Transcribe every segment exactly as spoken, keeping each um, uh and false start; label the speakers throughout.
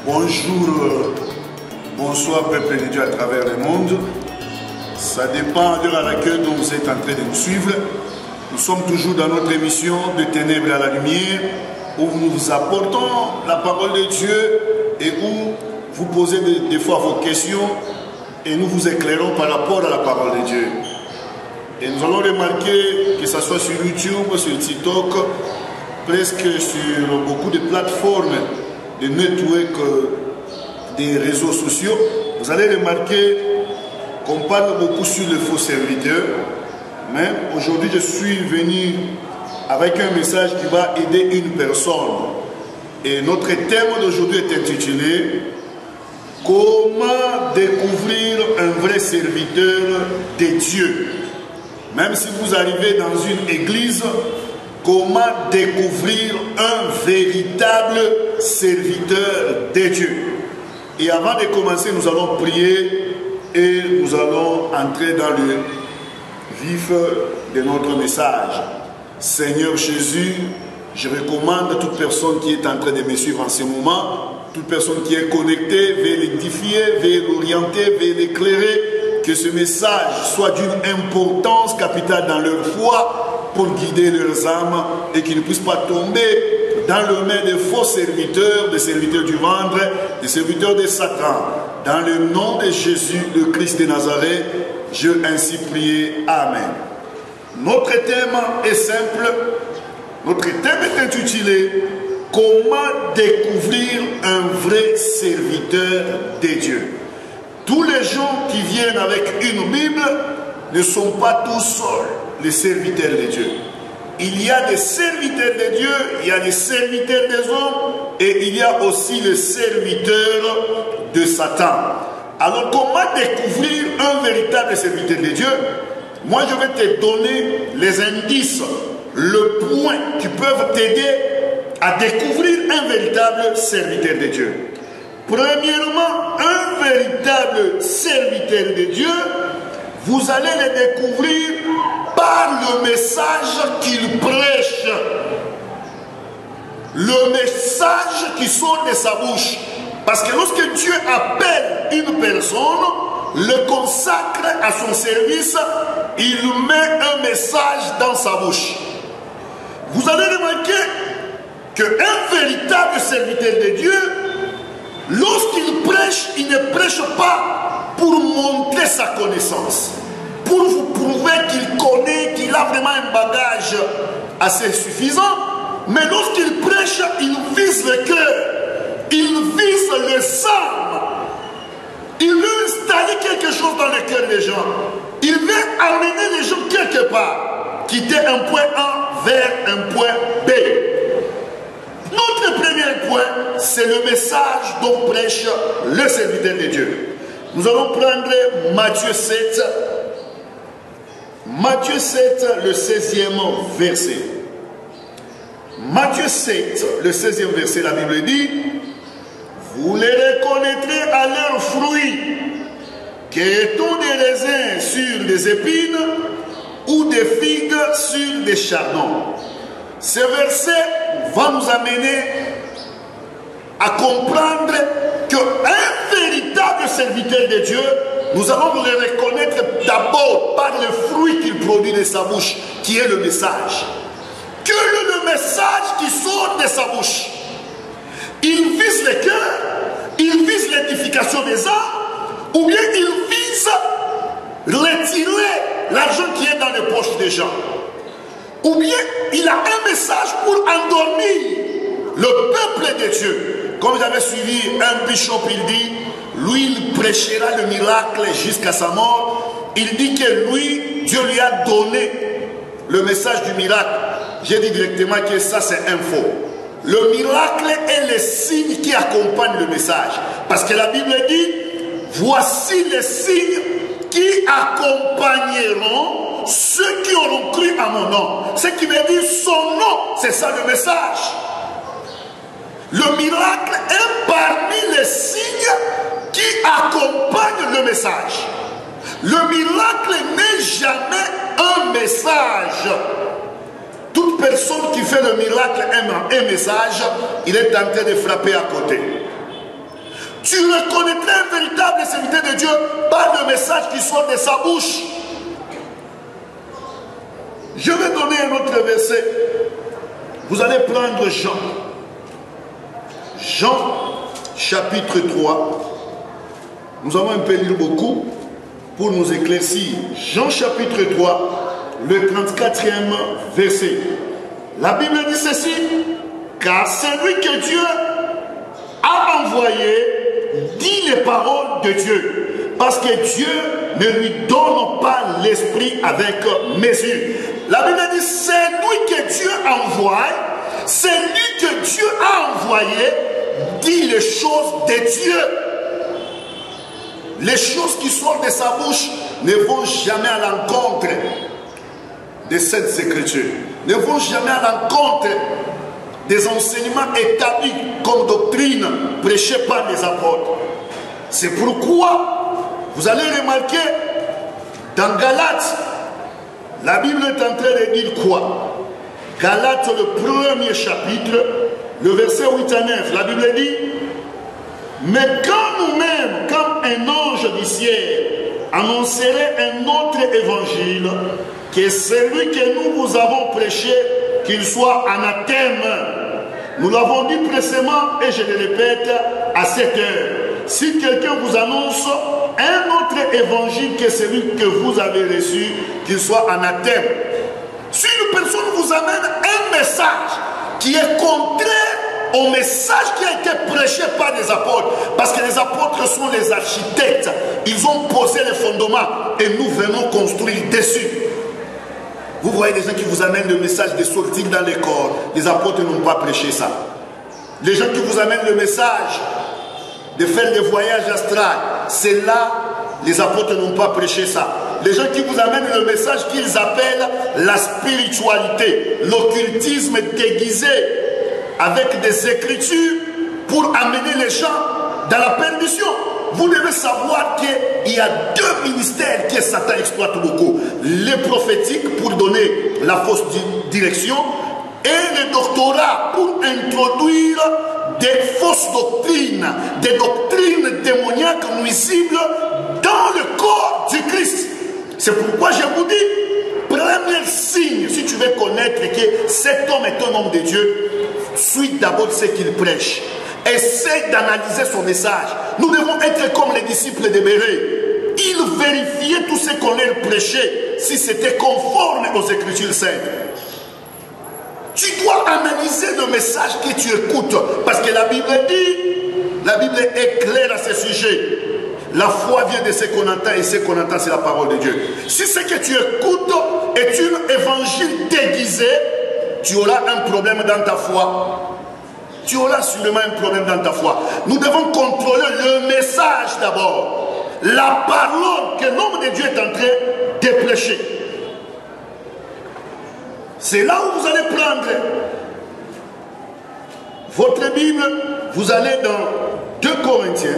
Speaker 1: Bonjour, bonsoir peuple de Dieu à travers le monde. Ça dépend de l'heure à laquelle vous êtes en train de nous suivre. Nous sommes toujours dans notre émission de ténèbres à la lumière, où nous vous apportons la parole de Dieu et où vous posez des, des fois vos questions et nous vous éclairons par rapport à la parole de Dieu. Et nous allons remarquer que ce soit sur YouTube, sur TikTok, presque sur beaucoup de plateformes de network, des réseaux sociaux, vous allez remarquer qu'on parle beaucoup sur les faux serviteurs. Mais aujourd'hui, je suis venu avec un message qui va aider une personne. Et notre thème d'aujourd'hui est intitulé « Comment découvrir un vrai serviteur de Dieu ?» Même si vous arrivez dans une église, comment découvrir un véritable serviteur de Dieu? Et avant de commencer, nous allons prier et nous allons entrer dans le vif de notre message. Seigneur Jésus, je recommande toute personne qui est en train de me suivre en ce moment, toute personne qui est connectée, veut l'édifier, veut l'orienter, veut l'éclairer, que ce message soit d'une importance capitale dans leur foi pour guider leurs âmes et qu'ils ne puissent pas tomber dans le main des faux serviteurs, des serviteurs du ventre, des serviteurs de Satan. Dans le nom de Jésus, le Christ de Nazareth, je ainsi prie. Amen. Notre thème est simple. Notre thème est intitulé « Comment découvrir un vrai serviteur de Dieu ?» Tous les gens qui viennent avec une Bible ne sont pas tous seuls les serviteurs de Dieu. Il y a des serviteurs de Dieu, il y a des serviteurs des hommes et il y a aussi les serviteurs de Satan. Alors comment découvrir un véritable serviteur de Dieu? Moi je vais te donner les indices, le point qui peuvent t'aider à découvrir un véritable serviteur de Dieu. Premièrement, un véritable serviteur de Dieu, vous allez le découvrir par le message qu'il prêche. Le message qui sort de sa bouche. Parce que lorsque Dieu appelle une personne, le consacre à son service, il met un message dans sa bouche. Vous allez remarquer qu'un véritable serviteur de Dieu, lorsqu'il prêche, il ne prêche pas pour montrer sa connaissance, pour vous prouver qu'il connaît, qu'il a vraiment un bagage assez suffisant, mais lorsqu'il prêche, il vise le cœur, il vise les âmes, il veut installer quelque chose dans le cœur des gens, il veut amener les gens quelque part, quitter un point A vers un point B. Notre premier point, c'est le message dont prêche le serviteur de Dieu. Nous allons prendre Matthieu sept, Matthieu sept, le seizième verset. Matthieu sept, le seizième verset, la Bible dit « Vous les reconnaîtrez à leurs fruits, qu'est-on des raisins sur des épines ou des figues sur des chardons ?» Ce verset va nous amener à comprendre qu'un véritable serviteur de Dieu, nous allons le reconnaître d'abord par le fruit qu'il produit de sa bouche, qui est le message. Quel est le message qui sort de sa bouche? Il vise le cœur, il vise l'édification des âmes, ou bien il vise retirer l'argent qui est dans les poches des gens. Ou bien il a un message pour endormir le peuple de Dieu. Comme j'avais suivi un bishop, il dit, lui il prêchera le miracle jusqu'à sa mort. Il dit que lui, Dieu lui a donné le message du miracle. J'ai dit directement que ça c'est un faux. Le miracle est le signe qui accompagne le message. Parce que la Bible dit, voici les signes qui accompagneront ceux qui auront cru à mon nom. Ce qui veut dire son nom, c'est ça le message. Le miracle est parmi les signes qui accompagnent le message. Le miracle n'est jamais un message. Toute personne qui fait le miracle aime un message, il est en train de frapper à côté. Tu reconnaîtrais un véritable serviteur de Dieu par le message qui sort de sa bouche. Je vais donner un autre verset. Vous allez prendre Jean. Jean, chapitre trois. Nous allons un peu lire beaucoup pour nous éclaircir. Jean, chapitre trois, le trente-quatrième verset. La Bible dit ceci. Car celui que Dieu a envoyé dit les paroles de Dieu. Parce que Dieu ne lui donne pas l'esprit avec mesure. La Bible dit, c'est lui que Dieu envoie, c'est lui que Dieu a envoyé, dit les choses de Dieu. Les choses qui sortent de sa bouche ne vont jamais à l'encontre de cette écriture, ne vont jamais à l'encontre des enseignements établis comme doctrine prêchée par les apôtres. C'est pourquoi vous allez remarquer dans Galates, la Bible est en train de dire quoi? Galates, le premier chapitre, le verset huit à neuf, la Bible dit: mais quand nous-mêmes, comme un ange du ciel, annoncerait un autre évangile, que celui que nous vous avons prêché, qu'il soit anathème. Nous l'avons dit précédemment et je le répète à cette heure. Si quelqu'un vous annonce un autre évangile que celui que vous avez reçu, qu'il soit anathème. Si une personne vous amène un message qui est contraire au message qui a été prêché par les apôtres, parce que les apôtres sont les architectes, ils ont posé les fondements et nous venons construire dessus. Vous voyez les gens qui vous amènent le message de sortir dans les corps, les apôtres n'ont pas prêché ça. Les gens qui vous amènent le message de faire des voyages astrales, c'est là, les apôtres n'ont pas prêché ça. Les gens qui vous amènent le message qu'ils appellent la spiritualité, l'occultisme déguisé avec des écritures pour amener les gens dans la perdition. Vous devez savoir qu'il y a deux ministères que Satan exploite beaucoup. Le prophétique pour donner la fausse direction et le doctorat pour introduire des fausses doctrines, des doctrines démoniaques nuisibles dans le corps du Christ. C'est pourquoi je vous dis, premier signe, si tu veux connaître que cet homme est un homme de Dieu, suis d'abord ce qu'il prêche. Essaie d'analyser son message. Nous devons être comme les disciples de Bérée. Ils vérifiaient tout ce qu'on leur prêchait, si c'était conforme aux Écritures saintes. Tu dois analyser le message que tu écoutes. Parce que la Bible dit, la Bible est claire à ce sujet. La foi vient de ce qu'on entend et ce qu'on entend c'est la parole de Dieu. Si ce que tu écoutes est un évangile déguisé, tu auras un problème dans ta foi. Tu auras sûrement un problème dans ta foi. Nous devons contrôler le message d'abord. La parole que l'homme de Dieu est en train de prêcher. C'est là où vous allez prendre votre Bible. Vous allez dans deux Corinthiens.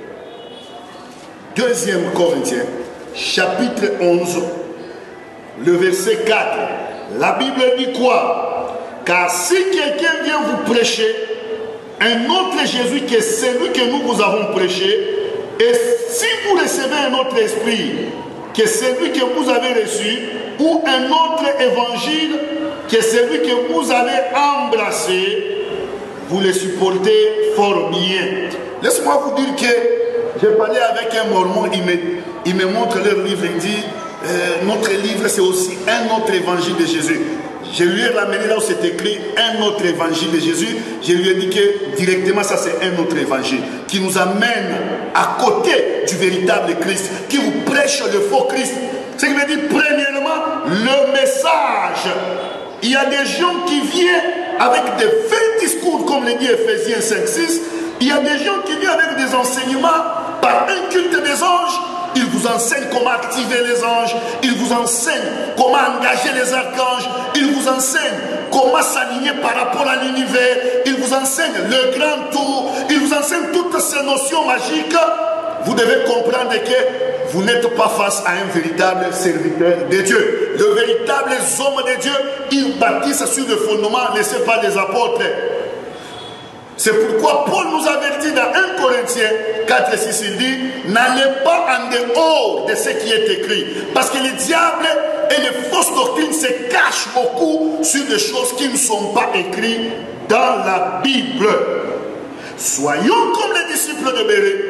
Speaker 1: deuxième Corinthiens, chapitre onze, le verset quatre. La Bible dit quoi? Car si quelqu'un vient vous prêcher un autre Jésus que celui que nous vous avons prêché, et si vous recevez un autre esprit que celui que vous avez reçu, ou un autre évangile que celui que vous avez embrassé, vous le supportez fort bien. Laisse-moi vous dire que j'ai parlé avec un mormon, il me, il me montre leur livre, il dit euh, notre livre c'est aussi un autre évangile de Jésus. Je lui ai ramené là où c'est écrit un autre évangile de Jésus. Je lui ai dit que directement ça c'est un autre évangile qui nous amène à côté du véritable Christ, qui vous prêche le faux Christ. Ce qui veut dire premièrement le message. Il y a des gens qui viennent avec des faits discours comme le dit Ephésiens cinq six. Il y a des gens qui viennent avec des enseignements par un culte des anges. Ils vous enseignent comment activer les anges. Ils vous enseignent comment engager les archanges. Ils vous enseignent comment s'aligner par rapport à l'univers. Ils vous enseignent le grand tour. Ils vous enseignent toutes ces notions magiques. Vous devez comprendre que vous n'êtes pas face à un véritable serviteur de Dieu. Le véritable homme de Dieu, il bâtissent sur le fondement laissé par les apôtres. C'est pourquoi Paul nous avertit dans un Corinthiens quatre six, il dit, n'allez pas en dehors de ce qui est écrit. Parce que le diable et les fausses doctrines se cachent beaucoup sur des choses qui ne sont pas écrites dans la Bible. Soyons comme les disciples de Bérée.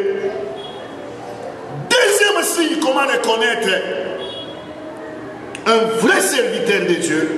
Speaker 1: Deuxième signe, comment reconnaître un vrai serviteur de Dieu.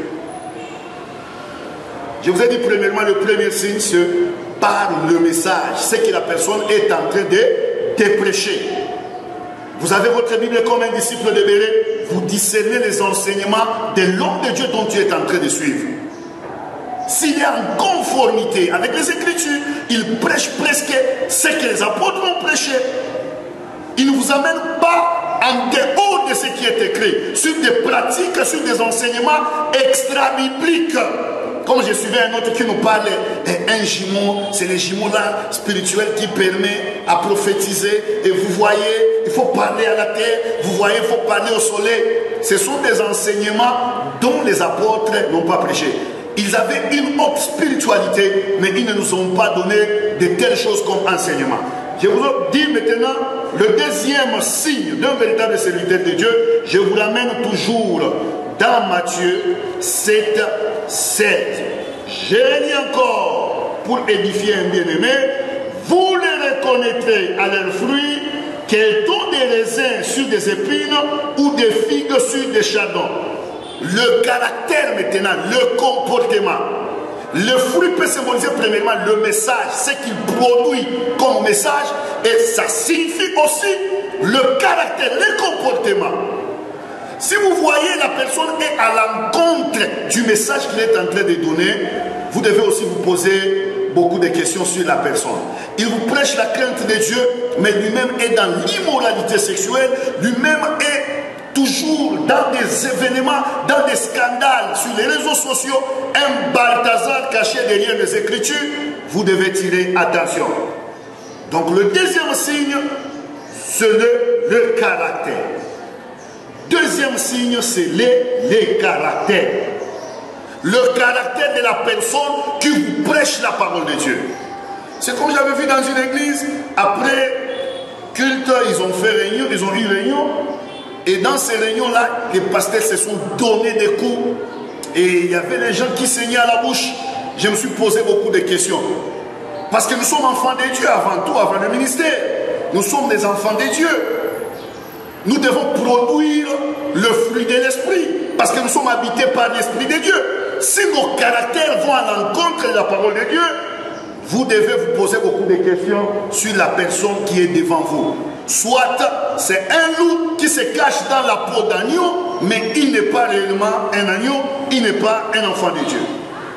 Speaker 1: Je vous ai dit premièrement, le premier signe, c'est par le message, c'est que la personne est en train de, de prêcher. Vous avez votre Bible comme un disciple de Bérée, vous discernez les enseignements de l'homme de Dieu dont tu es en train de suivre. S'il est en conformité avec les Écritures, il prêche presque ce que les apôtres ont prêché. Il ne vous amène pas en dehors de ce qui est écrit, sur des pratiques, sur des enseignements extra-bibliques. Comme je suivais un autre qui nous parle d'un jumeau, c'est le jumeau là spirituel qui permet à prophétiser. Et vous voyez, il faut parler à la terre, vous voyez, il faut parler au soleil. Ce sont des enseignements dont les apôtres n'ont pas prêché. Ils avaient une autre spiritualité, mais ils ne nous ont pas donné de telles choses comme enseignement. Je vous dis maintenant le deuxième signe d'un véritable serviteur de Dieu. Je vous l'amène toujours dans Matthieu sept, seize. Je dis encore, pour édifier un bien-aimé, vous les reconnaîtrez à leurs fruits, qu'ils ont des raisins sur des épines ou des figues sur des chardons. Le caractère maintenant, le comportement. Le fruit peut symboliser premièrement le message, ce qu'il produit comme message, et ça signifie aussi le caractère, le comportement. Si vous voyez la personne est à l'encontre du message qu'il est en train de donner, vous devez aussi vous poser beaucoup de questions sur la personne. Il vous prêche la crainte de Dieu, mais lui-même est dans l'immoralité sexuelle, lui-même est toujours dans des événements, dans des scandales sur les réseaux sociaux, un Balthazar caché derrière les Écritures, vous devez tirer attention. Donc le deuxième signe, c'est le, le caractère. Deuxième signe, c'est les, les caractères. Le caractère de la personne qui vous prêche la parole de Dieu. C'est comme j'avais vu dans une église, après culte, ils ont fait réunion, ils ont eu réunion. Et dans ces réunions-là, les pasteurs se sont donnés des coups. Et il y avait des gens qui saignaient à la bouche. Je me suis posé beaucoup de questions. Parce que nous sommes enfants de Dieu avant tout, avant le ministère. Nous sommes des enfants de Dieu. Nous devons produire le fruit de l'esprit. Parce que nous sommes habités par l'esprit de Dieu. Si nos caractères vont à l'encontre de la parole de Dieu, vous devez vous poser beaucoup de questions sur la personne qui est devant vous. Soit c'est un loup qui se cache dans la peau d'agneau, mais il n'est pas réellement un agneau, il n'est pas un enfant de Dieu.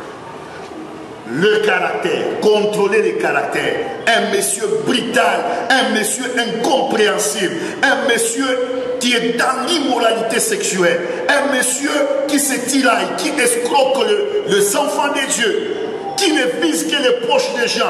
Speaker 1: Le caractère, contrôler les caractères. Un monsieur brutal, un monsieur incompréhensible, un monsieur qui est dans l'immoralité sexuelle, un monsieur qui se tiraille, qui escroque le, les enfants de Dieu, qui ne vise que les poches des gens.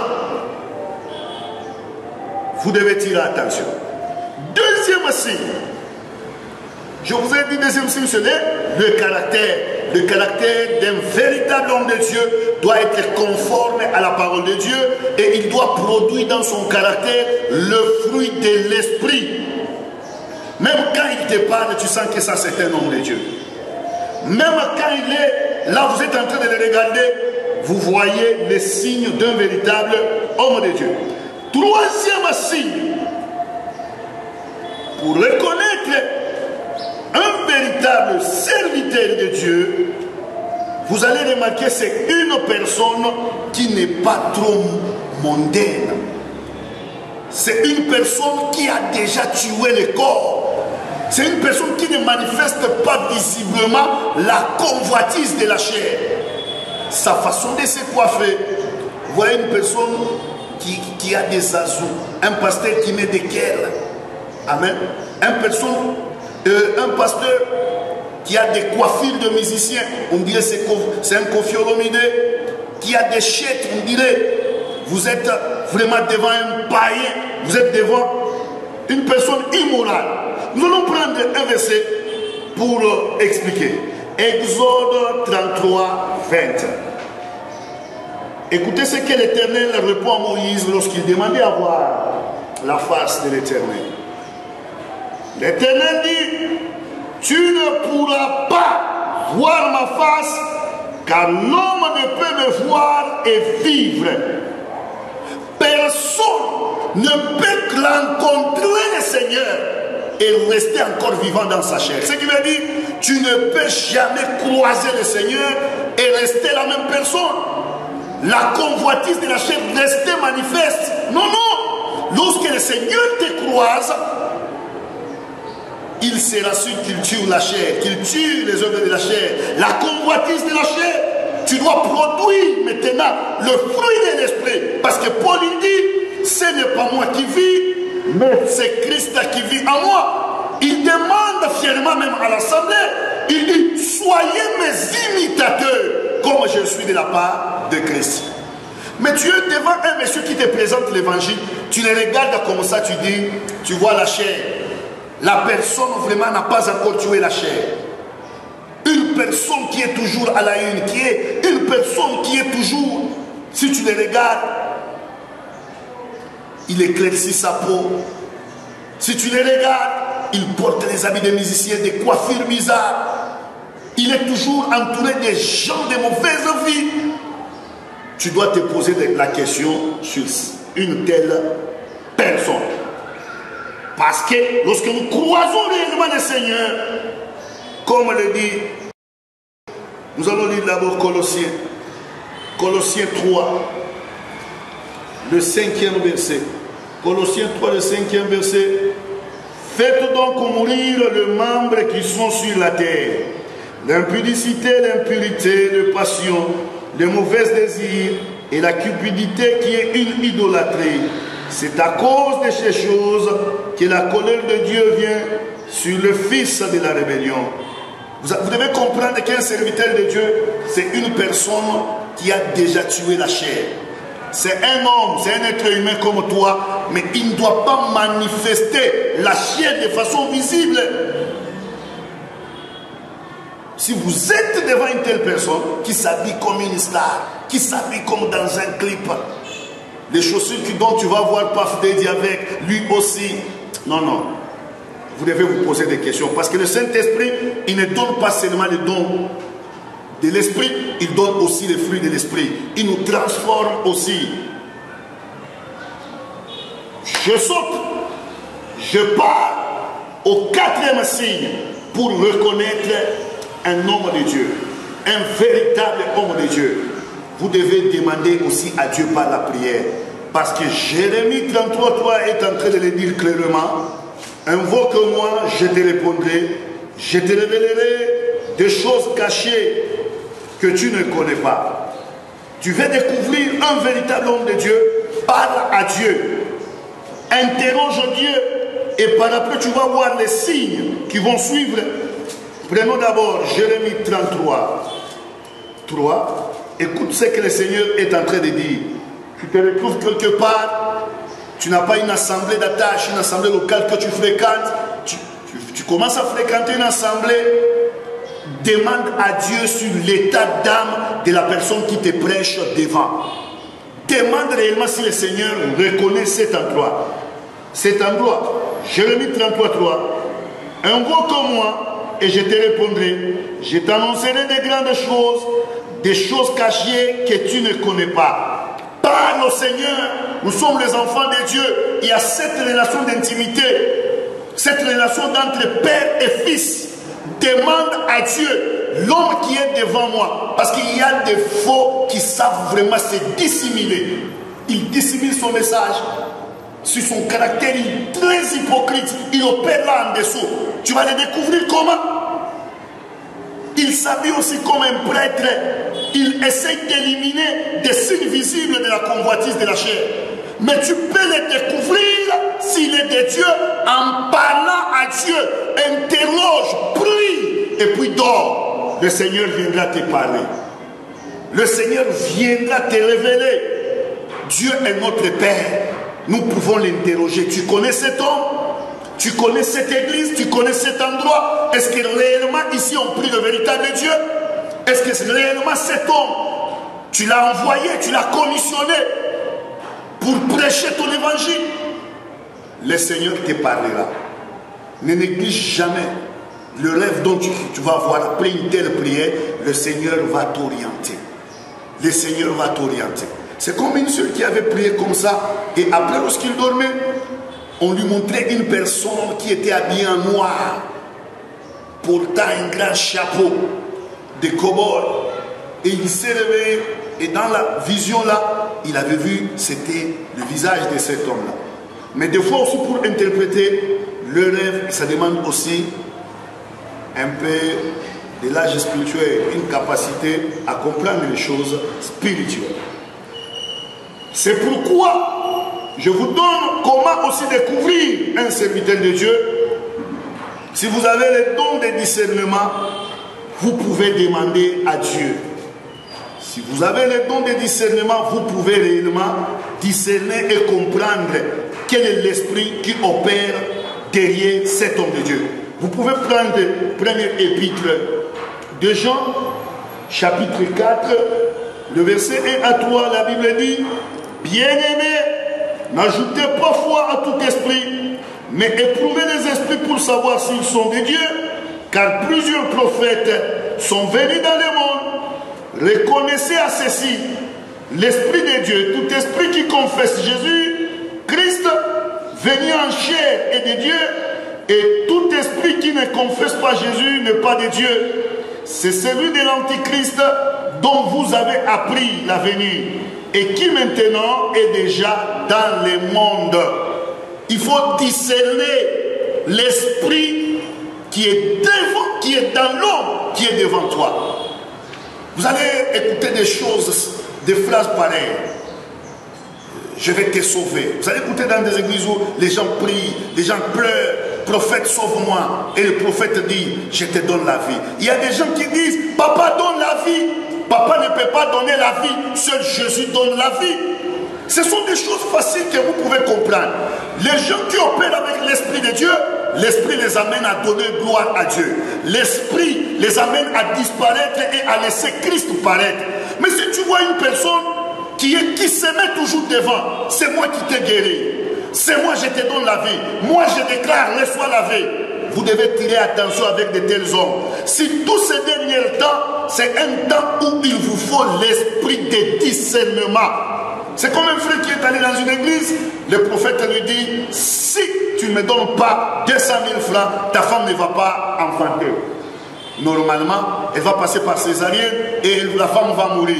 Speaker 1: Vous devez tirer attention. Deuxième signe, je vous ai dit, deuxième signe, c'est le caractère. Le caractère d'un véritable homme de Dieu doit être conforme à la parole de Dieu et il doit produire dans son caractère le fruit de l'esprit. Même quand il te parle, tu sens que ça c'est un homme de Dieu. Même quand il est là, vous êtes en train de le regarder, vous voyez les signes d'un véritable homme de Dieu. Troisième signe, pour reconnaître un véritable serviteur de Dieu, vous allez remarquer c'est une personne qui n'est pas trop mondaine. C'est une personne qui a déjà tué le corps. C'est une personne qui ne manifeste pas visiblement la convoitise de la chair. Sa façon de se coiffer. Vous voyez une personne qui, qui a des azous. Un pasteur qui met des kers. Amen. Un, personne, euh, un pasteur qui a des coiffures de musiciens. On dirait que c'est un Koffi Olomide. Qui a des chètes. On dirait vous êtes vraiment devant un païen. Vous êtes devant une personne immorale. Nous allons prendre un verset pour euh, expliquer. Exode trente-trois, vingt. Écoutez ce que l'Éternel répond à Moïse lorsqu'il demandait à voir la face de l'Éternel. L'Éternel dit, tu ne pourras pas voir ma face, car l'homme ne peut me voir et vivre. Personne ne peut rencontrer le Seigneur et rester encore vivant dans sa chair. Ce qui veut dire, tu ne peux jamais croiser le Seigneur et rester la même personne. La convoitise de la chair rester manifeste. Non, non. Lorsque le Seigneur te croise, il sera sûr qu'il tue la chair, qu'il tue les œuvres de la chair. La convoitise de la chair, tu dois produire maintenant le fruit de l'esprit. Parce que Paul il dit, ce n'est pas moi qui vis, mais c'est Christ qui vit en moi. Il demande fièrement même à l'assemblée, il dit, soyez mes imitateurs, comme je suis de la part de Christ. Mais tu es devant un monsieur qui te présente l'évangile, tu le regardes comme ça, tu dis, tu vois la chair. La personne vraiment n'a pas encore tué la chair. Une personne qui est toujours à la une, qui est une personne qui est toujours, si tu le regardes, il éclaircit sa peau. Si tu le regardes, il porte les habits des musiciens, des coiffures bizarres. Il est toujours entouré des gens de mauvaise vie. Tu dois te poser la question sur une telle personne. Parce que lorsque nous croisons réellement le Seigneur, comme le dit, nous allons lire d'abord Colossiens, Colossiens trois, le cinquième verset. Colossiens trois, le cinquième verset. Faites donc mourir les membres qui sont sur la terre, l'impudicité, l'impurité, les passions, les mauvais désirs et la cupidité qui est une idolâtrie. C'est à cause de ces choses que la colère de Dieu vient sur le fils de la rébellion. Vous, vous devez comprendre qu'un serviteur de Dieu, c'est une personne qui a déjà tué la chair. C'est un homme, c'est un être humain comme toi, mais il ne doit pas manifester la chair de façon visible. Si vous êtes devant une telle personne qui s'habille comme une star, qui s'habille comme dans un clip, les chaussures dont tu vas voir Puff Daddy avec, lui aussi. Non, non. Vous devez vous poser des questions. Parce que le Saint-Esprit, il ne donne pas seulement les dons de l'Esprit, il donne aussi les fruits de l'Esprit. Il nous transforme aussi. Je saute, je pars au quatrième signe pour reconnaître un homme de Dieu, un véritable homme de Dieu. Vous devez demander aussi à Dieu par la prière. Parce que Jérémie trente-trois trois est en train de le dire clairement. Invoque-moi, je te répondrai. Je te révélerai des choses cachées que tu ne connais pas. Tu veux découvrir un véritable homme de Dieu. Parle à Dieu. Interroge Dieu. Et par après, tu vas voir les signes qui vont suivre. Prenons d'abord Jérémie trente-trois trois. Écoute ce que le Seigneur est en train de dire. Tu te retrouves quelque part, tu n'as pas une assemblée d'attache, une assemblée locale que tu fréquentes, tu, tu, tu commences à fréquenter une assemblée, demande à Dieu sur l'état d'âme de la personne qui te prêche devant. Demande réellement si le Seigneur reconnaît cet endroit. Cet endroit, Jérémie trente-trois trois. Invoque-moi et je te répondrai. Je t'annoncerai des grandes choses, des choses cachées que tu ne connais pas. Parle au Seigneur, nous sommes les enfants de Dieu. Il y a cette relation d'intimité, cette relation d'entre père et fils. Demande à Dieu, l'homme qui est devant moi, parce qu'il y a des faux qui savent vraiment se dissimuler. Il dissimule son message. Sur son caractère, il est très hypocrite. Il opère là en dessous. Tu vas le découvrir comment? Il s'habille aussi comme un prêtre. Il essaie d'éliminer des signes visibles de la convoitise de la chair. Mais tu peux le découvrir s'il est de Dieu en parlant à Dieu. Interroge, prie et puis dors. Le Seigneur viendra te parler. Le Seigneur viendra te révéler. Dieu est notre Père. Nous pouvons l'interroger. Tu connais cet homme? Tu connais cette église? Tu connais cet endroit? Est-ce que réellement ici on prie le véritable Dieu? Est-ce que réellement cet homme, Tu l'as envoyé, tu l'as commissionné pour prêcher ton évangile. Le Seigneur te parlera. Ne néglige jamais le rêve dont tu, tu vas avoir après une telle prière. Le Seigneur va t'orienter. Le Seigneur va t'orienter. C'est comme une seule qui avait prié comme ça. Et après, lorsqu'il dormait, on lui montrait une personne qui était habillée en noir, portant un grand chapeau de cow-boy. Et il s'est réveillé. Et dans la vision là, il avait vu, c'était le visage de cet homme-là. Mais des fois aussi pour interpréter le rêve, ça demande aussi un peu de l'âge spirituel, une capacité à comprendre les choses spirituelles. C'est pourquoi je vous donne comment aussi découvrir un serviteur de Dieu. Si vous avez le don de discernement, vous pouvez demander à Dieu. Si vous avez le don de discernement, vous pouvez réellement discerner et comprendre quel est l'esprit qui opère derrière cet homme de Dieu. Vous pouvez prendre le premier épître de Jean, chapitre quatre, le verset un à trois, la Bible dit: bien-aimés, n'ajoutez pas foi à tout esprit, mais éprouvez les esprits pour savoir s'ils sont de Dieu, car plusieurs prophètes sont venus dans le monde. Reconnaissez à ceci l'Esprit de Dieu, tout esprit qui confesse Jésus, Christ, venu en chair et de Dieu, et tout esprit qui ne confesse pas Jésus n'est pas de Dieu. C'est celui de l'Antichrist dont vous avez appris la venue et qui maintenant est déjà dans le monde. Il faut discerner l'esprit qui est devant, qui est dans l'homme, qui est devant toi. Vous allez écouter des choses, des phrases pareilles. Je vais te sauver. Vous allez écouter dans des églises où les gens prient, les gens pleurent. Prophète, sauve-moi. Et le prophète dit, je te donne la vie. Il y a des gens qui disent, papa donne la vie. Papa ne peut pas donner la vie. Seul Jésus donne la vie. Ce sont des choses faciles que vous pouvez comprendre. Les gens qui opèrent avec l'Esprit de Dieu, l'Esprit les amène à donner gloire à Dieu. L'Esprit les amène à disparaître et à laisser Christ paraître. Mais si tu vois une personne qui, est, qui se met toujours devant, c'est moi qui t'ai guéri. C'est moi, je te donne la vie. Moi, je déclare, laisse-toi laver. Vous devez tirer attention avec de tels hommes. Si tous ces derniers temps, c'est un temps où il vous faut l'esprit de discernement. C'est comme un frère qui est allé dans une église, le prophète lui dit, si tu ne me donnes pas deux cent mille francs, ta femme ne va pas enfanter. Normalement, elle va passer par césarienne et la femme va mourir.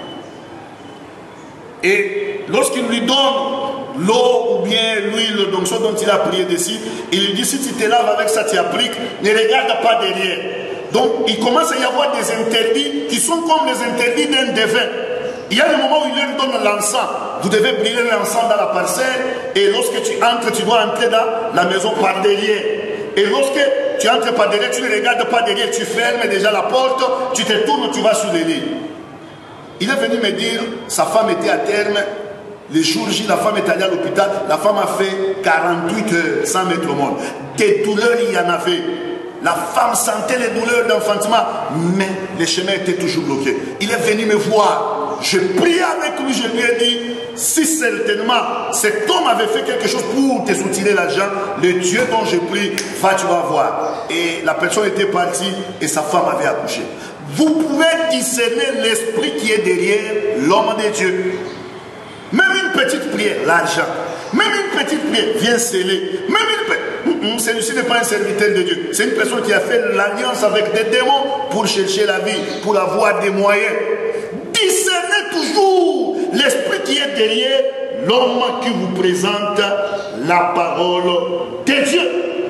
Speaker 1: Et lorsqu'il lui donne l'eau ou bien l'huile, donc ce dont il a prié dessus, il lui dit, si tu te laves avec ça, tu appliques, ne regarde pas derrière. Donc il commence à y avoir des interdits qui sont comme les interdits d'un devin. Il y a le moment où il lui donne l'encens. Vous devez brûler l'encens dans la parcelle. Et lorsque tu entres, tu dois entrer dans la maison par derrière. Et lorsque tu entres par derrière, tu ne regardes pas derrière, tu fermes déjà la porte, tu te tournes, tu vas sur le lit. Il est venu me dire, sa femme était à terme. Le jour J, la femme est allée à l'hôpital. La femme a fait quarante-huit heures sans mettre au monde. Des douleurs, il y en avait. La femme sentait les douleurs d'enfantement, mais le chemin était toujours bloqué. Il est venu me voir. Je priais avec lui, je lui ai dit, si certainement cet homme avait fait quelque chose pour te soutirer l'argent, le Dieu dont je prie, va, tu vas voir. Et la personne était partie et sa femme avait accouché. Vous pouvez discerner l'esprit qui est derrière l'homme de Dieu. Même une petite prière, l'argent. Même une petite prière, vient sceller. Même une petite... Celui-ci n'est pas un serviteur de Dieu. C'est une personne qui a fait l'alliance avec des démons pour chercher la vie, pour avoir des moyens. Discernez toujours l'esprit qui est derrière l'homme qui vous présente la parole de Dieu.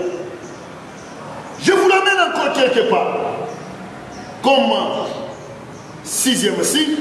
Speaker 1: Je vous l'amène encore quelque part. Comme sixième signe.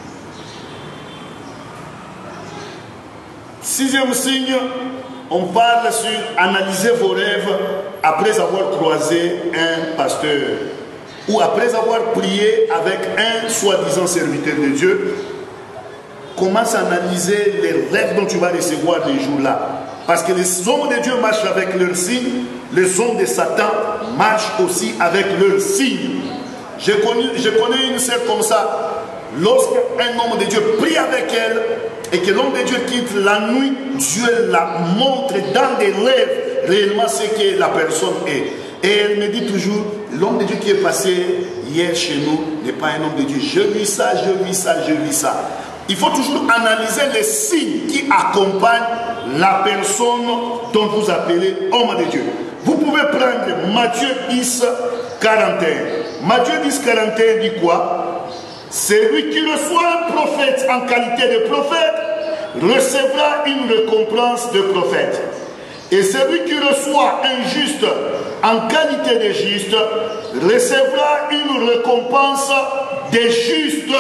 Speaker 1: Sixième signe, on parle sur analyser vos rêves après avoir croisé un pasteur ou après avoir prié avec un soi-disant serviteur de Dieu. Commence à analyser les rêves dont tu vas recevoir les jours-là. Parce que les hommes de Dieu marchent avec leurs signes, les hommes de Satan marchent aussi avec leurs signes. Je connais, je connais une sœur comme ça. lorsqu'un homme de Dieu prie avec elle et que l'homme de Dieu quitte la nuit, Dieu la montre dans des rêves réellement ce que la personne est. Et elle me dit toujours, l'homme de Dieu qui est passé hier chez nous n'est pas un homme de Dieu. Je vis ça, je vis ça, je vis ça. Il faut toujours analyser les signes qui accompagnent la personne dont vous appelez homme de Dieu. Vous pouvez prendre Matthieu dix, quarante et un. Matthieu dix, quarante et un dit quoi? Celui qui reçoit un prophète en qualité de prophète recevra une récompense de prophète. Et celui qui reçoit un juste en qualité de juste recevra une récompense de juste.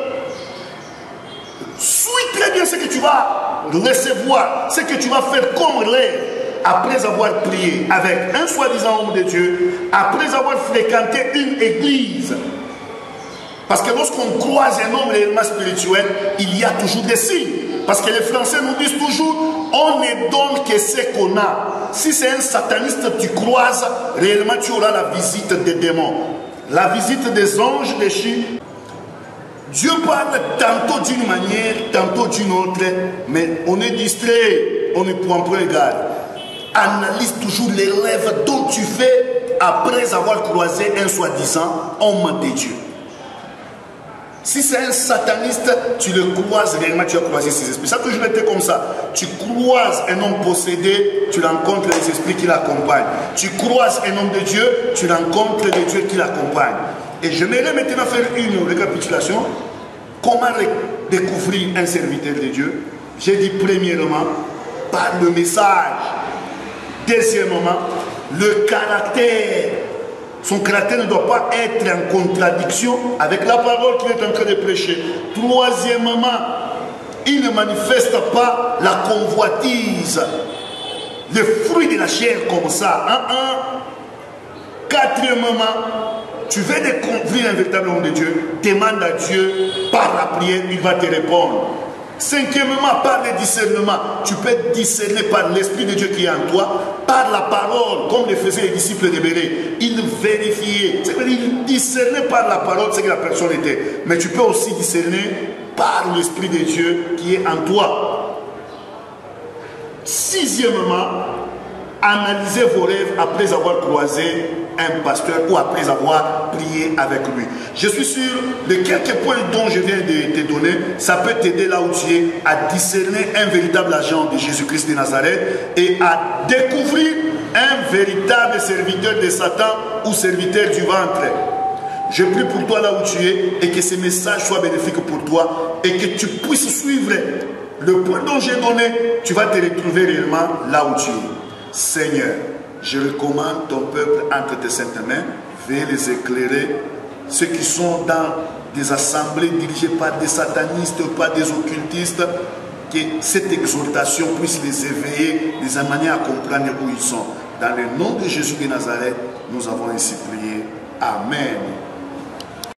Speaker 1: Suis très bien ce que tu vas recevoir, ce que tu vas faire comme rêve après avoir prié avec un soi-disant homme de Dieu, après avoir fréquenté une église. Parce que lorsqu'on croise un homme réellement spirituel, il y a toujours des signes. Parce que les Français nous disent toujours, on ne donne que ce qu'on a. Si c'est un sataniste, tu croises, réellement tu auras la visite des démons. La visite des anges déchus. Dieu parle tantôt d'une manière, tantôt d'une autre, mais on est distrait, on ne prend pas garde. Analyse toujours les rêves dont tu fais après avoir croisé un soi-disant homme de Dieu. Si c'est un sataniste, tu le croises réellement, tu as croisé ses esprits. Ça a toujours été comme ça. Tu croises un homme possédé, tu rencontres les esprits qui l'accompagnent. Tu croises un homme de Dieu, tu rencontres les dieux qui l'accompagnent. Et j'aimerais maintenant faire une récapitulation. Comment découvrir un serviteur de Dieu? J'ai dit premièrement, par le message. Deuxièmement, le caractère. Son caractère ne doit pas être en contradiction avec la parole qu'il est en train de prêcher. Troisièmement, il ne manifeste pas la convoitise, le fruit de la chair comme ça. Un, un. Quatrièmement, tu veux découvrir un véritable homme de Dieu, demande à Dieu par la prière, il va te répondre. Cinquièmement, par le discernement, tu peux discerner par l'Esprit de Dieu qui est en toi, par la parole, comme le faisaient les disciples de Béret. Ils vérifiaient, c'est-à-dire ils discernaient par la parole ce que la personne était. Mais tu peux aussi discerner par l'Esprit de Dieu qui est en toi. Sixièmement, analysez vos rêves après avoir croisé un pasteur ou après avoir prié avec lui. Je suis sûr de quelques points dont je viens de te donner, ça peut t'aider là où tu es à discerner un véritable agent de Jésus-Christ de Nazareth et à découvrir un véritable serviteur de Satan ou serviteur du ventre. Je prie pour toi là où tu es et que ce message soit bénéfique pour toi et que tu puisses suivre le point dont j'ai donné, tu vas te retrouver réellement là où tu es. Seigneur, je recommande ton peuple entre tes saintes mains, veuillez les éclairer, ceux qui sont dans des assemblées dirigées par des satanistes, par des occultistes, que cette exhortation puisse les éveiller, les amener à comprendre où ils sont. Dans le nom de Jésus de Nazareth, nous avons ainsi prié. Amen.